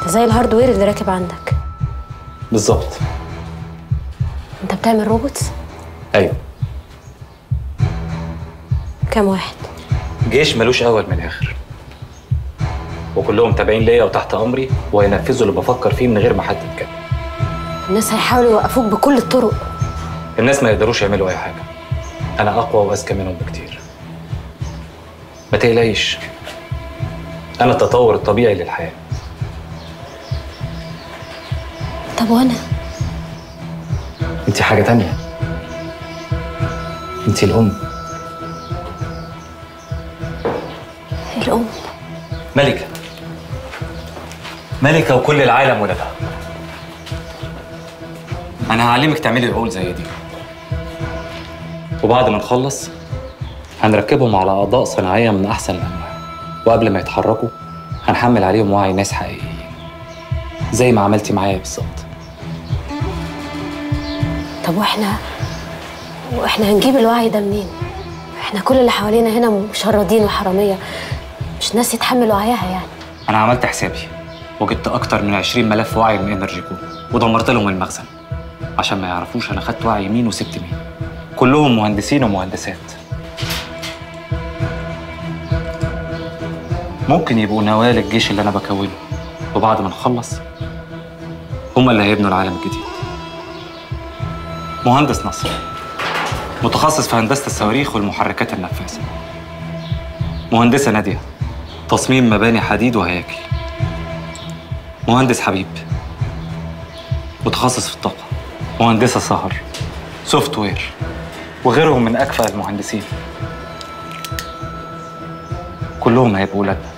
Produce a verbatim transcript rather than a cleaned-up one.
انت زي الهاردوير اللي راكب عندك بالظبط. انت بتعمل روبوتس؟ ايوه. كام واحد؟ جيش ملوش اول من الاخر، وكلهم تابعين ليا وتحت امري وهينفذوا اللي بفكر فيه من غير ما حد يتكلم. الناس هيحاولوا يوقفوك بكل الطرق. الناس ما يقدروش يعملوا اي حاجه، انا اقوى واذكى منهم بكتير. ما تقلقيش، انا التطور الطبيعي للحياه. طب وانا؟ انت حاجه تانية، انت الام. الام؟ ملكه، ملكه وكل العالم ولدها. انا هعلمك تعملي عقول زي دي، وبعد ما نخلص هنركبهم على اعضاء صناعيه من احسن الانواع، وقبل ما يتحركوا هنحمل عليهم وعي ناس حقيقيين زي ما عملتي معايا بالظبط. طب واحنا واحنا هنجيب الوعي ده منين؟ احنا كل اللي حوالينا هنا مشردين وحراميه، مش ناس يتحملوا وعيها يعني. انا عملت حسابي وجبت اكتر من عشرين ملف وعي من انرجي كون ودمرت لهم المخزن عشان ما يعرفوش انا خدت وعي مين وسبت مين. كلهم مهندسين ومهندسات، ممكن يبقوا نواة للجيش اللي انا بكونه، وبعد ما نخلص هم اللي هيبنوا العالم الجديد. مهندس نصر متخصص في هندسة الصواريخ والمحركات النفاثة. مهندسة نادية تصميم مباني حديد وهياكل. مهندس حبيب متخصص في الطاقة. مهندسة سهر سوفت وير، وغيرهم من أكفأ المهندسين. كلهم هيبقوا ولادنا.